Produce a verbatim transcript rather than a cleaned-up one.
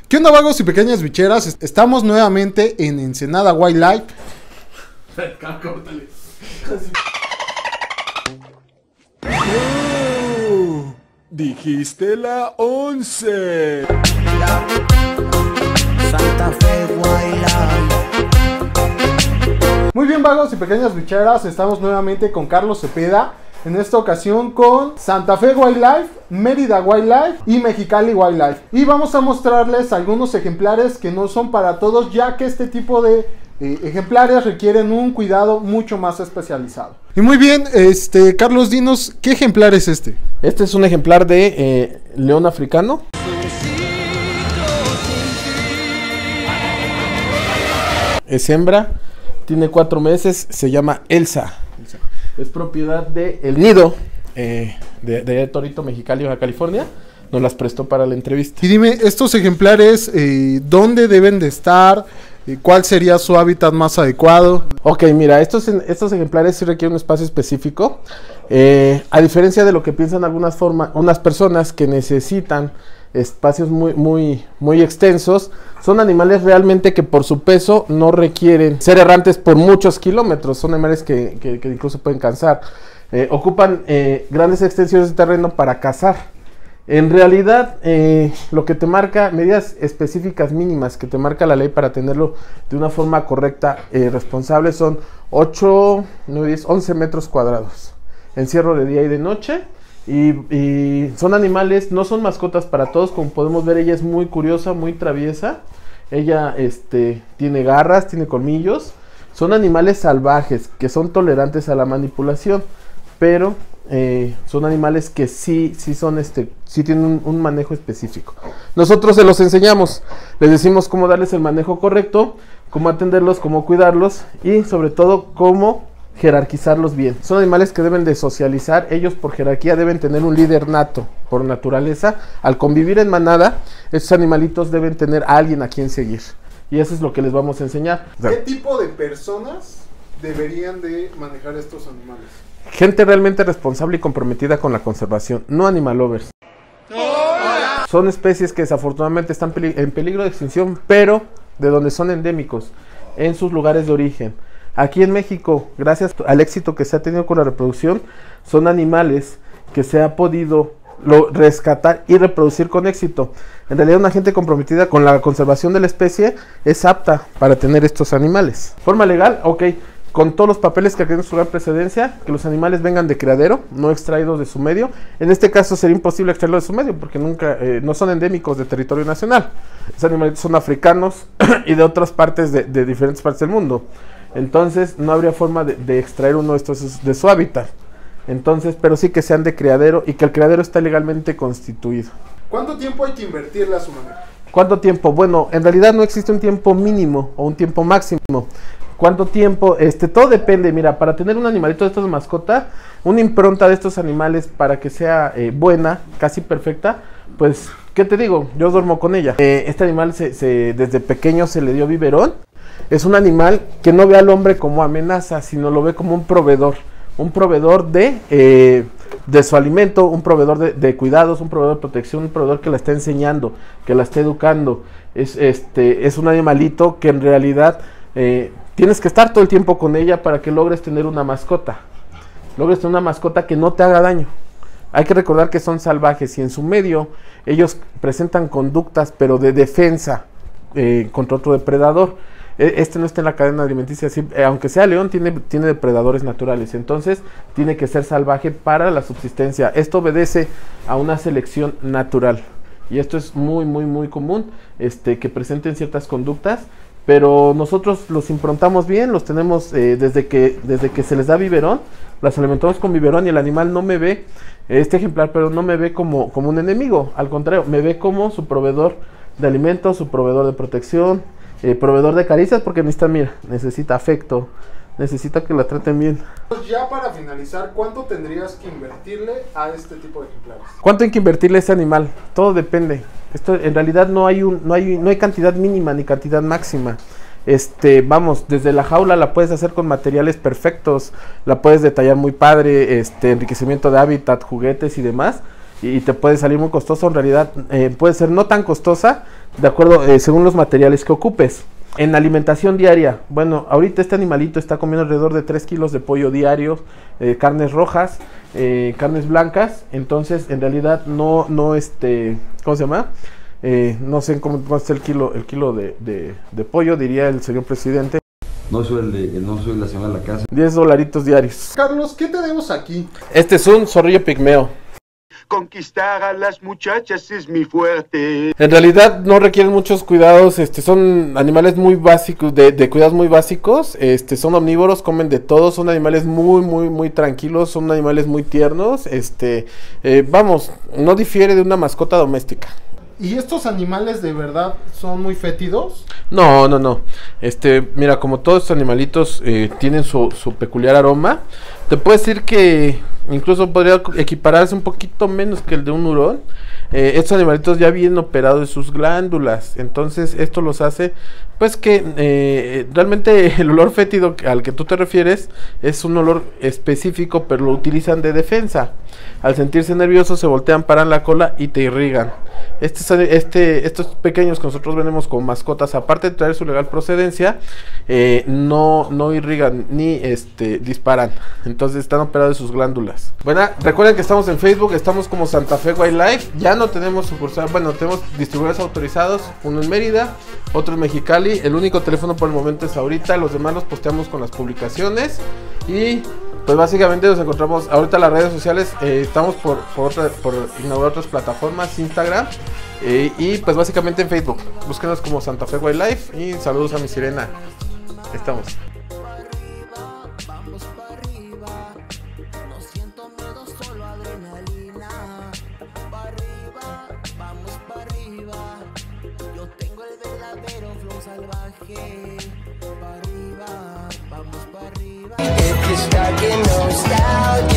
¿Qué onda, vagos y pequeñas bicheras? Estamos nuevamente en Ensenada Wildlife. Oh, dijiste la once. Santa Fe Wildlife. Muy bien, vagos y pequeñas bicheras, estamos nuevamente con Carlos Cepeda. En esta ocasión con Santa Fe Wildlife, Mérida Wildlife y Mexicali Wildlife. Y vamos a mostrarles algunos ejemplares que no son para todos, ya que este tipo de eh, ejemplares requieren un cuidado mucho más especializado. Y muy bien, este Carlos, dinos, ¿qué ejemplar es este? Este es un ejemplar de eh, león africano. Es hembra, tiene cuatro meses, se llama Elsa. Elsa. Es propiedad de El Nido, eh, de, de Torito, Mexicali, Baja California. Nos las prestó para la entrevista. Y dime, estos ejemplares, eh, ¿dónde deben de estar? Eh, ¿Cuál sería su hábitat más adecuado? Ok, mira, estos, estos ejemplares sí requieren un espacio específico. Eh, a diferencia de lo que piensan algunas forma, unas personas que necesitan espacios muy, muy, muy extensos, son animales realmente que por su peso no requieren ser errantes por muchos kilómetros. Son animales que, que, que incluso pueden cansar. Eh, ocupan eh, grandes extensiones de terreno para cazar. En realidad, eh, lo que te marca, medidas específicas mínimas que te marca la ley para tenerlo de una forma correcta, eh, responsable, son ocho, nueve, diez, once metros cuadrados. Encierro de día y de noche. Y, y son animales, no son mascotas para todos. Como podemos ver, ella es muy curiosa, muy traviesa. Ella este, tiene garras, tiene colmillos. Son animales salvajes que son tolerantes a la manipulación, pero eh, son animales que sí, sí, son este, sí tienen un, un manejo específico. Nosotros se los enseñamos, les decimos cómo darles el manejo correcto, cómo atenderlos, cómo cuidarlos y sobre todo cómo jerarquizarlos bien. Son animales que deben de socializar. Ellos por jerarquía deben tener un líder nato por naturaleza. Al convivir en manada, estos animalitos deben tener a alguien a quien seguir, y eso es lo que les vamos a enseñar. ¿Qué tipo de personas deberían de manejar estos animales? Gente realmente responsable y comprometida con la conservación, no animal lovers. ¡Hola! Son especies que desafortunadamente están peli- en peligro de extinción, pero de donde son endémicos, en sus lugares de origen. Aquí en México, gracias al éxito que se ha tenido con la reproducción, son animales que se ha podido lo, rescatar y reproducir con éxito. En realidad, una gente comprometida con la conservación de la especie es apta para tener estos animales. Forma legal, ok, con todos los papeles que aquí en su gran precedencia, que los animales vengan de criadero, no extraídos de su medio. En este caso sería imposible extraerlos de su medio porque nunca, eh, no son endémicos de territorio nacional. Estos animales son africanos y de otras partes, de, de diferentes partes del mundo. Entonces no habría forma de, de extraer uno de estos de su hábitat. Entonces, pero sí que sean de criadero y que el criadero está legalmente constituido. ¿Cuánto tiempo hay que invertirle a su manejo? ¿Cuánto tiempo? Bueno, en realidad no existe un tiempo mínimo o un tiempo máximo. ¿Cuánto tiempo? Este, todo depende. Mira, para tener un animalito de estos de mascota, una impronta de estos animales para que sea eh, buena, casi perfecta, pues, ¿qué te digo? Yo duermo con ella. Eh, este animal se, se, desde pequeño se le dio biberón. Es un animal que no ve al hombre como amenaza, sino lo ve como un proveedor. Un proveedor de, eh, de su alimento, un proveedor de, de cuidados, un proveedor de protección, un proveedor que la está enseñando, que la está educando. Es, este, es un animalito que en realidad eh, tienes que estar todo el tiempo con ella para que logres tener una mascota. Logres tener una mascota que no te haga daño. Hay que recordar que son salvajes y en su medio ellos presentan conductas, pero de defensa eh, contra otro depredador. Este no está en la cadena alimenticia, sí, eh, aunque sea león, tiene, tiene depredadores naturales, entonces tiene que ser salvaje para la subsistencia. Esto obedece a una selección natural y esto es muy muy muy común, este, que presenten ciertas conductas, pero nosotros los improntamos bien, los tenemos eh, desde, que, desde que se les da biberón, las alimentamos con biberón y el animal no me ve, este ejemplar, pero no me ve como, como un enemigo, al contrario, me ve como su proveedor de alimentos, su proveedor de protección, Eh, proveedor de caricias, porque necesita, mira, necesita afecto, necesita que la traten bien. Ya para finalizar, ¿cuánto tendrías que invertirle a este tipo de ejemplares? ¿Cuánto hay que invertirle a ese animal? Todo depende. Esto en realidad no hay un, no hay, no hay cantidad mínima ni cantidad máxima. Este, vamos, desde la jaula la puedes hacer con materiales perfectos, la puedes detallar muy padre, este, enriquecimiento de hábitat, juguetes y demás. y te puede salir muy costoso. En realidad eh, puede ser no tan costosa, de acuerdo, eh, según los materiales que ocupes. En alimentación diaria, bueno, ahorita este animalito está comiendo alrededor de tres kilos de pollo diario, eh, carnes rojas, eh, carnes blancas, entonces en realidad no, no este, ¿cómo se llama? Eh, no sé cómo cuesta el kilo, el kilo de, de, de pollo, diría el señor presidente. No soy, el de, no soy la señora de la casa. diez dolaritos diarios. Carlos, ¿qué tenemos aquí? Este es un zorrillo pigmeo. Conquistar a las muchachas es mi fuerte. En realidad no requieren muchos cuidados, este, son animales muy básicos, de, de cuidados muy básicos, este, son omnívoros, comen de todo, son animales muy, muy, muy tranquilos, son animales muy tiernos, este, eh, vamos, no difiere de una mascota doméstica. ¿Y estos animales de verdad son muy fétidos? No, no, no. Este, mira, como todos estos animalitos eh, tienen su, su peculiar aroma, te puedo decir que incluso podría equipararse un poquito menos que el de un hurón. Eh, estos animalitos ya vienen operados de sus glándulas, entonces esto los hace, pues que eh, realmente el olor fétido al que tú te refieres es un olor específico, pero lo utilizan de defensa. Al sentirse nerviosos se voltean, paran la cola y te irrigan. Este, este, estos pequeños que nosotros vendemos como mascotas, aparte de traer su legal procedencia, eh, no, no irrigan ni este, disparan. Entonces están operados de sus glándulas. Bueno, recuerden que estamos en Facebook, estamos como Santa Fe Wildlife. Ya no tenemos sucursal, bueno, tenemos distribuidores autorizados, uno en Mérida, otro en Mexicali. El único teléfono por el momento es ahorita, los demás los posteamos con las publicaciones. Y pues básicamente nos encontramos ahorita en las redes sociales, eh, estamos por, por, otra, por inaugurar otras plataformas, Instagram, eh, y pues básicamente en Facebook. Búsquenos como Santa Fe Wildlife y saludos a mi sirena. Ahí estamos. If you're stuck in nostalgia